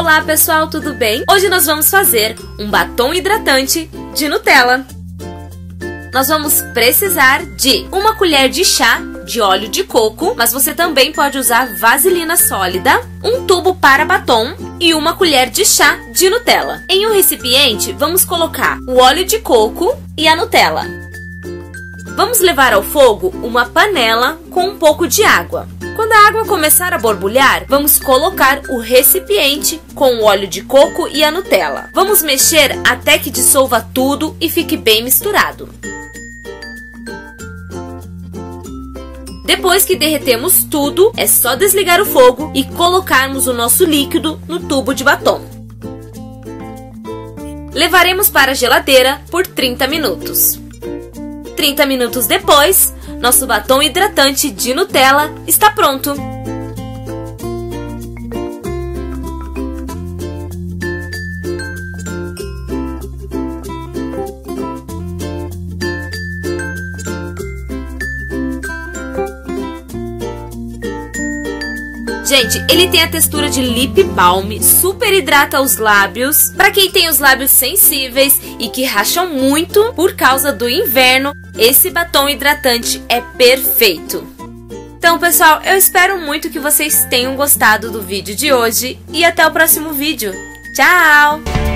Olá pessoal, tudo bem? Hoje nós vamos fazer um batom hidratante de Nutella. Nós vamos precisar de uma colher de chá de óleo de coco, mas você também pode usar vaselina sólida, um tubo para batom e uma colher de chá de Nutella. Em um recipiente, vamos colocar o óleo de coco e a Nutella. Vamos levar ao fogo uma panela com um pouco de água. Quando a água começar a borbulhar, vamos colocar o recipiente com o óleo de coco e a Nutella. Vamos mexer até que dissolva tudo e fique bem misturado. Depois que derretemos tudo, é só desligar o fogo e colocarmos o nosso líquido no tubo de batom. Levaremos para a geladeira por 30 minutos. 30 minutos depois, nosso batom hidratante de Nutella está pronto! Gente, ele tem a textura de lip balm, super hidrata os lábios. Para quem tem os lábios sensíveis e que racham muito por causa do inverno, esse batom hidratante é perfeito. Então, pessoal, eu espero muito que vocês tenham gostado do vídeo de hoje e até o próximo vídeo. Tchau!